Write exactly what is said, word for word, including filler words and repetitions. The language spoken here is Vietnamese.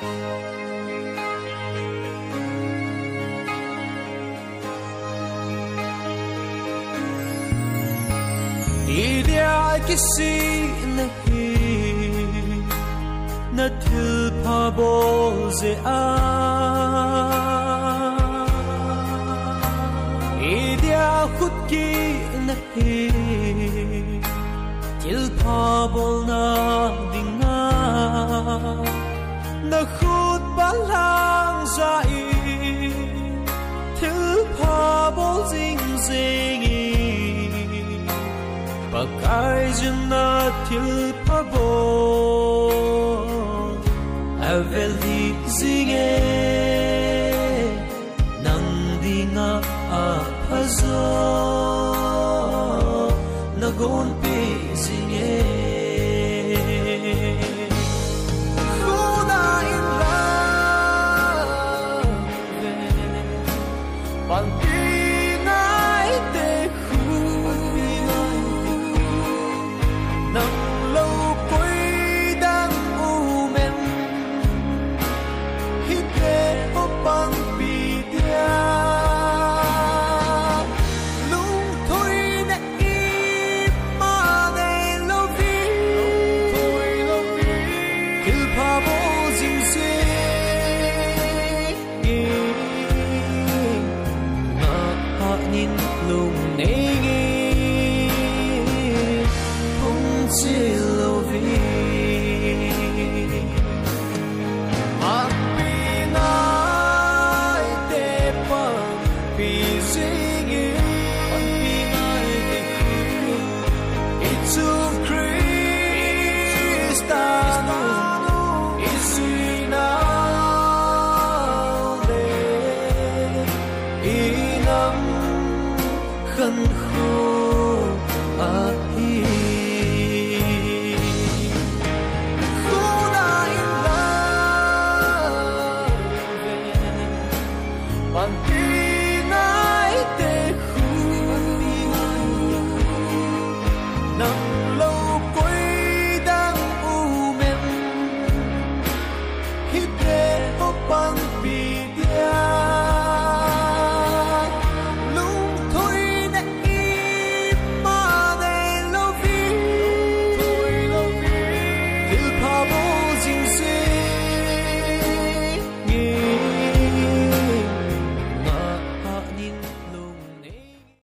Idia kisi nahi na thil phabo ze a Idia khut ki nahi thil phabo na dinga na khut balang zai thil phabo zing zing Pakai jana til pabo Aveli zinge Nang dinga apazo Nagon pe zinge Kuna in love Pantinay te nang lâu cuối đang u men hít thở ô bằng bì dia lung thôi nè im mà này lâu vi kêu pha bố dinh dê ngã hạ nín lung nê Silovi Apinay te pang pizingi It's of Kristano Isinale Inam khan khu ahi Pantinay te khu nang lâu cuối đang u men hít thở ô bằng bì dia lung thôi nè im mà này lâu vi kêu pha bố dinh dê